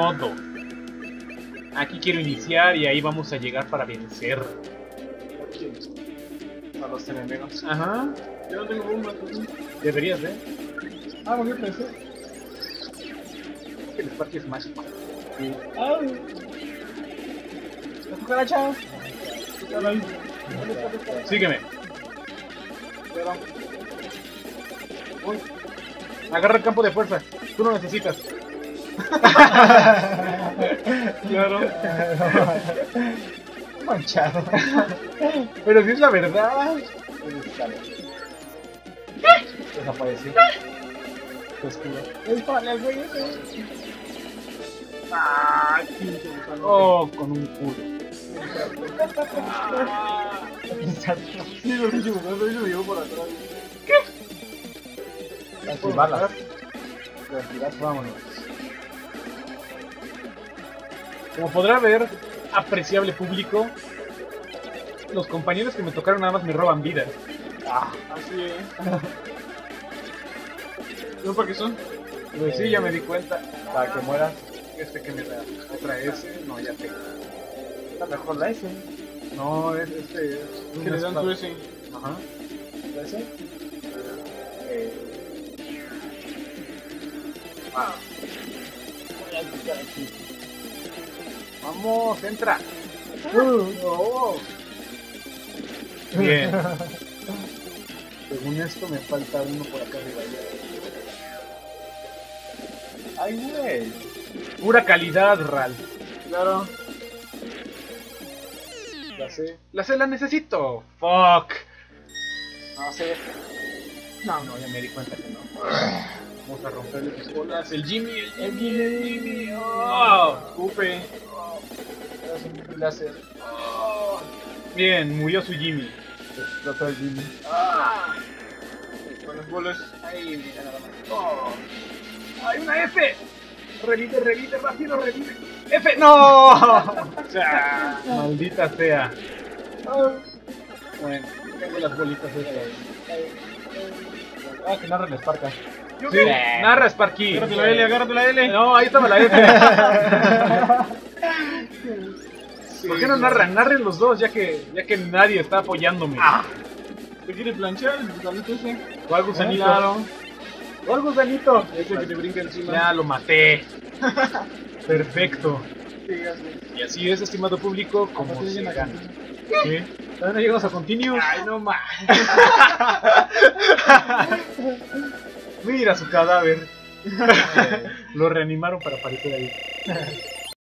todo. Aquí quiero iniciar y ahí vamos a llegar para vencer. A los enemigos. Ajá. Yo no tengo bombas. Deberías, ¿eh? Ah, ¿por qué pensé? Que el Sparky es mágico. Sí. ¡Ay! ¡La cucaracha! Están ahí. Sígueme. Pero... Uy. Agarra el campo de fuerza. Tú lo necesitas. Claro. Manchado. Pero si es la verdad. Desapareció. Tu escudo. ¡Dispárale al güey ese! ¡Ah! Quinto gusano. Oh, con un culo. Sí, lo hice gusano, y se me llevó por atrás. Las balas. Vámonos. Como podrá ver, apreciable público, los compañeros que me tocaron nada más me roban vida. Así es. ¿No para qué son? Pues sí, ya me di cuenta. Para que mueras. Este que me da otra S, no, ya tengo. Está mejor la S. No, este es Que le dan tu S. Ajá. ¿La S? Voy a quitar aquí. Vamos, entra. Oh. Bien. Según esto me falta uno por acá arriba. Ay, güey. Pura calidad, Ral. Claro. La C la necesito. Fuck. No sé. No, ya me di cuenta que no. Vamos a romperle sus bolas. El Jimmy, el Jimmy. Oh. Upe. Es un láser. Bien, murió su Jimmy. Explotó el Jimmy. Con las bolas. Ay, mira nada más. Oh. ¡Hay una F! Revive, revive, rápido, revive. ¡F! ¡No! Maldita sea. Bueno, tengo las bolitas estas. Que narra el Esparta. Sí, narra Sparky. Agárrate la L, agárrate la L. No, ahí estaba la F. ¿Por qué no narran? Narren los dos, ya que nadie está apoyándome. ¿Te quiere planchar el gusanito ese? O algo gusanito. Claro. O algo gusanito. Ese que te brinca encima. Ya lo maté. Perfecto. Sí, así. Y así es, estimado público, como Así se viene gana. acá. ¿Qué? ¿Todavía no llegamos a Continuous? Ay, no más. Mira su cadáver. Lo reanimaron para aparecer ahí.